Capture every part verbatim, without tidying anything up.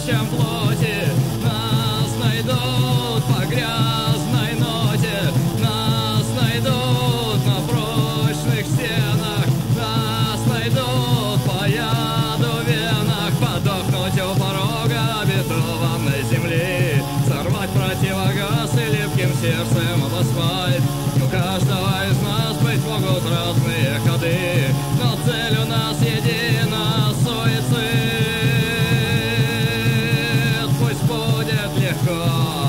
чем плоти. Нас найдут по грязной ноте, нас найдут на прочных стенах, нас найдут по яду венах, подохнуть у порога обетованной земли, сорвать противогаз и липким сердцем об асфальт. У каждого из нас быть могут разные ходы, но цель у нас едина — суицид. Пусть будет легко.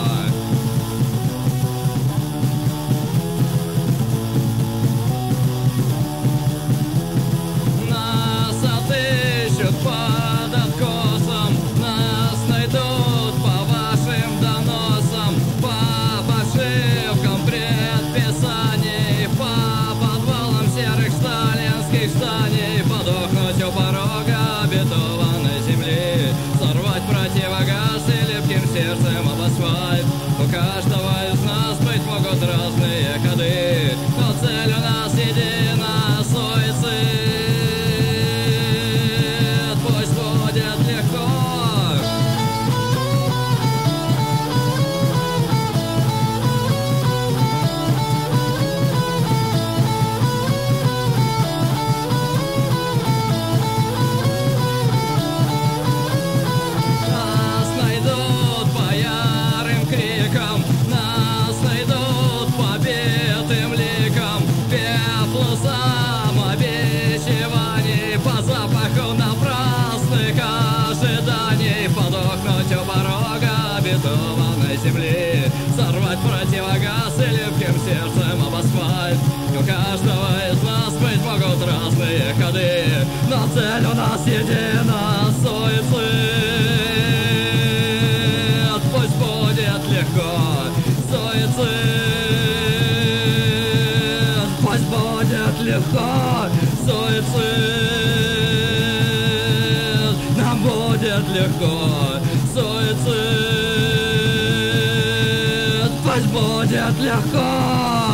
Нас отыщут под откосом, нас найдут по вашим доносам, по ошибкам предписаний, по подвалам серых сталинских зданий, подохнуть у порога обетованной земли, сорвать противогаз и липким сердцем об асфальт. У каждого из нас быть могут разные ходы, но цель у нас едина — суицид. Пусть будет легко. Нас найдут по ярым крикам, нас найдут по битым ликам, пеплу самобичеваний, по запаху напрасных ожиданий, подохнуть у порога обетованной земли, сорвать противогаз и липким сердцем об асфальт. У каждого из нас быть могут разные ходы, но цель у нас едина — суицид. Пусть будет легко. Суицид. Пусть будет легко. Суицид. Нам будет легко. Суицид. Пусть будет легко.